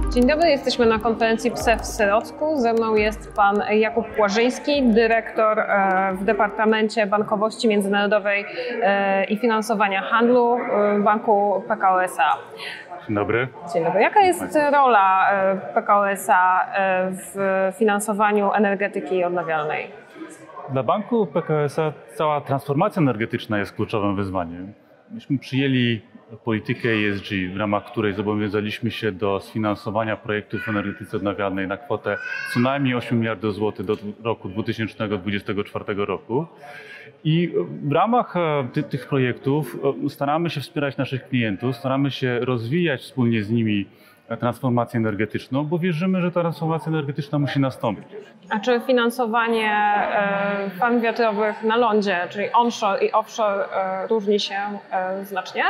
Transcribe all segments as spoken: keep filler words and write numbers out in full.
Dzień dobry, jesteśmy na konferencji P S E w Syrocku. Ze mną jest pan Jakub Płażyński, dyrektor w Departamencie Bankowości Międzynarodowej i Finansowania Handlu Banku P K O S A. Dzień dobry. Dzień dobry. Jaka jest rola P K O S A w finansowaniu energetyki odnawialnej? Dla banku P K O S A cała transformacja energetyczna jest kluczowym wyzwaniem. Myśmy przyjęli politykę E S G, w ramach której zobowiązaliśmy się do sfinansowania projektów w energetyce odnawialnej na kwotę co najmniej osiem miliardów złotych do roku dwa tysiące dwudziestego czwartego roku. I w ramach ty, tych projektów staramy się wspierać naszych klientów, staramy się rozwijać wspólnie z nimi transformację energetyczną, bo wierzymy, że ta transformacja energetyczna musi nastąpić. A czy finansowanie e, farm wiatrowych na lądzie, czyli onshore i offshore, e, różni się e, znacznie?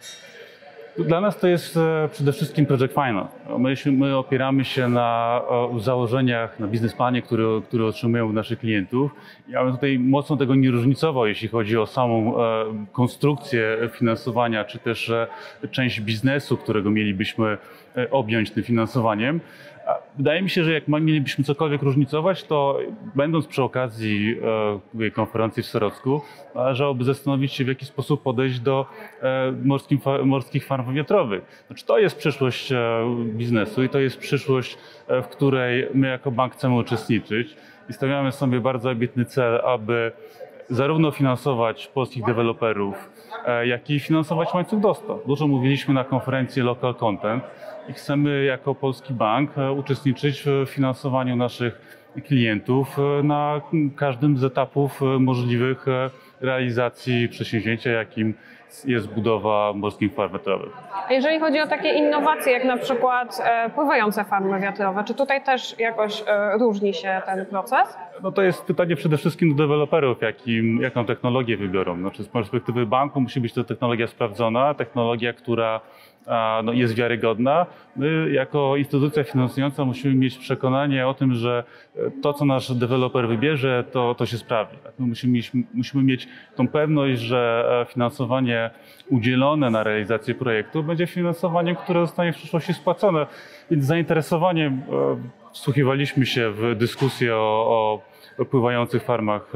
Dla nas to jest przede wszystkim project finance. My, my opieramy się na założeniach, na biznesplanie, który, który otrzymują od naszych klientów. Ja bym tutaj mocno tego nie różnicował, jeśli chodzi o samą konstrukcję finansowania, czy też część biznesu, którego mielibyśmy objąć tym finansowaniem. Wydaje mi się, że jak mielibyśmy cokolwiek różnicować, to będąc przy okazji e, konferencji w Syrocku, należałoby zastanowić się, w jaki sposób podejść do e, morskim, morskich farm wiatrowych. Znaczy, to jest przyszłość e, biznesu i to jest przyszłość, e, w której my jako bank chcemy uczestniczyć i stawiamy sobie bardzo ambitny cel, aby zarówno finansować polskich deweloperów, e, jak i finansować łańcuch dostaw. Dużo mówiliśmy na konferencji Local Content i chcemy jako polski bank uczestniczyć w finansowaniu naszych klientów na każdym z etapów możliwych realizacji przedsięwzięcia, jakim jest budowa morskich farm wiatrowych. A jeżeli chodzi o takie innowacje, jak na przykład e, pływające farmy wiatrowe, czy tutaj też jakoś e, różni się ten proces? No to jest pytanie przede wszystkim do deweloperów, jakim, jaką technologię wybiorą. Znaczy, z perspektywy banku musi być to technologia sprawdzona, technologia, która no, jest wiarygodna. My jako instytucja finansująca musimy mieć przekonanie o tym, że to, co nasz deweloper wybierze, to, to się sprawdzi. My musimy mieć, musimy mieć tą pewność, że finansowanie udzielone na realizację projektu będzie finansowaniem, które zostanie w przyszłości spłacone. Więc z zainteresowaniem wsłuchiwaliśmy się w dyskusję o, o pływających farmach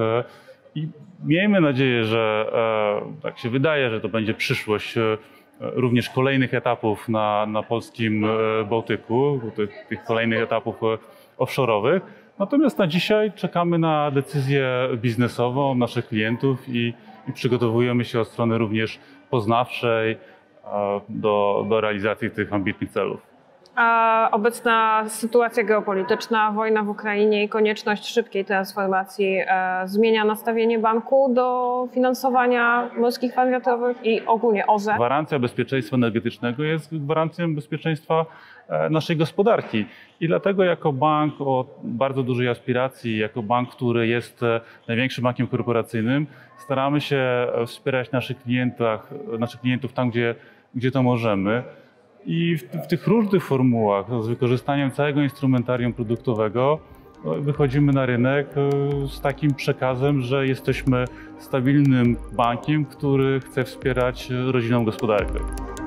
i miejmy nadzieję, że tak się wydaje, że to będzie przyszłość również kolejnych etapów na, na polskim Bałtyku, tych, tych kolejnych etapów offshore'owych. Natomiast na dzisiaj czekamy na decyzję biznesową naszych klientów i, i przygotowujemy się od strony również poznawczej do, do realizacji tych ambitnych celów. A obecna sytuacja geopolityczna, wojna w Ukrainie i konieczność szybkiej transformacji e, zmienia nastawienie banku do finansowania morskich farm wiatrowych i ogólnie O Z E? Gwarancja bezpieczeństwa energetycznego jest gwarancją bezpieczeństwa e, naszej gospodarki i dlatego jako bank o bardzo dużej aspiracji, jako bank, który jest e, największym bankiem korporacyjnym, staramy się wspierać naszych klientach, naszych klientów tam, gdzie, gdzie to możemy. I w, w tych różnych formułach, z wykorzystaniem całego instrumentarium produktowego, wychodzimy na rynek z takim przekazem, że jesteśmy stabilnym bankiem, który chce wspierać rodzinną gospodarkę.